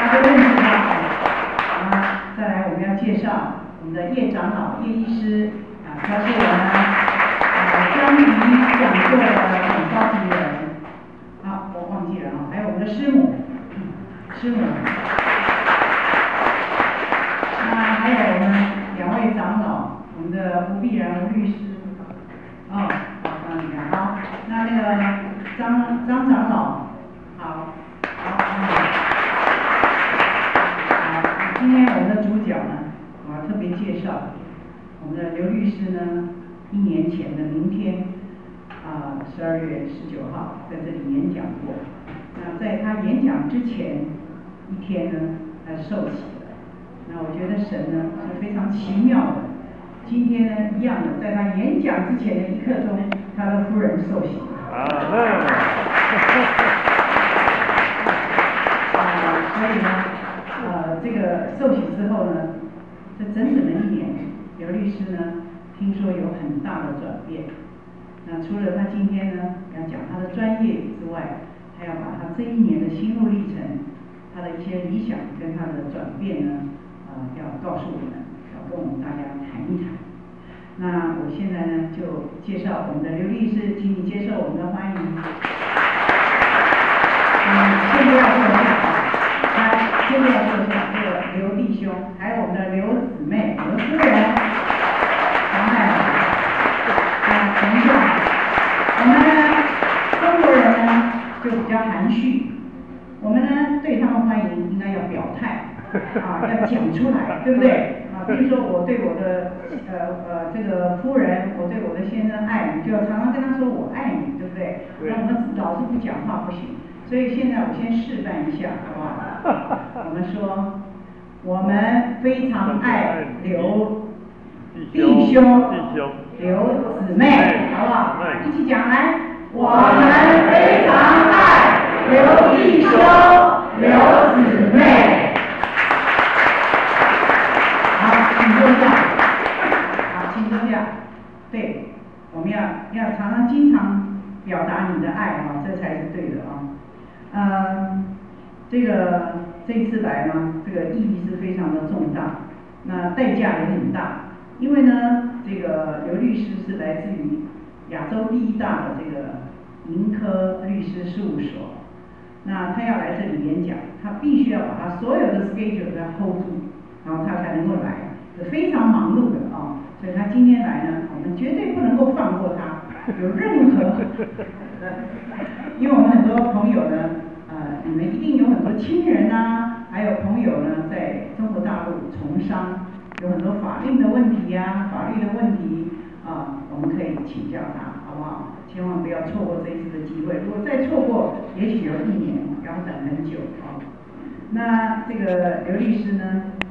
家都认识他啊。再来，我们要介绍我们的叶长老、叶医师啊，他是我们江黎讲座的总召集人。好，我忘记了啊，还有我们的师母，师母。还有我们2位长老，我们的吴必然吴律师。哦，好，那个张长老，好，今天我们的主角呢，我要特别介绍我们的刘律师呢，1年前的明天，12月19号在这里演讲过。那在他演讲之前一天呢，他受洗了。那我觉得神呢是非常奇妙的。今天呢，一样的，在他演讲之前的1刻钟，他的夫人受洗了。所以呢，这个受洗之后呢，这整的1年，刘律师呢，听说有很大的转变。那除了他今天呢要讲他的专业之外，他要把他这1年的心路历程，他的一些理想跟他的转变呢，要告诉我们，要跟我们大家谈一谈。那我现在呢就介绍我们的刘律师，请你接受我们的欢迎。现在要坐下，现在要坐下，这个刘弟兄，还有我们的刘姊妹、刘夫人，王太太。等一下，我们呢中国人呢就比较含蓄，我们呢对他们欢迎应该要表态要讲出来，对不对？比如说我对我的这个夫人，我对我的先生爱你，就要常常跟他说我爱你，对不对？那我们老是不讲话不行，所以现在我先示范一下，好不好？我们说，我们非常爱刘弟兄、刘姊妹，好不好？一起讲来，我们非常爱刘弟兄、刘姊妹。请坐下，好，请坐下。对，我们要经常表达你的爱这才是对的这次来呢，这个意义是非常的重大，那代价也很大，因为呢，这个刘律师是来自于亚洲第1大的这个盈科律师事务所，那他要来这里演讲，他必须要把他所有的 schedule 都要 hold 住，然后他才能够来。非常忙碌的所以他今天来呢，我们绝对不能够放过他，有任何因为我们很多朋友呢，你们一定有很多亲人还有朋友呢，在中国大陆从商，有很多法令的问题法律的问题我们可以请教他，好不好？千万不要错过这一次的机会，如果再错过，也许有1年要等很久那这个刘律师呢？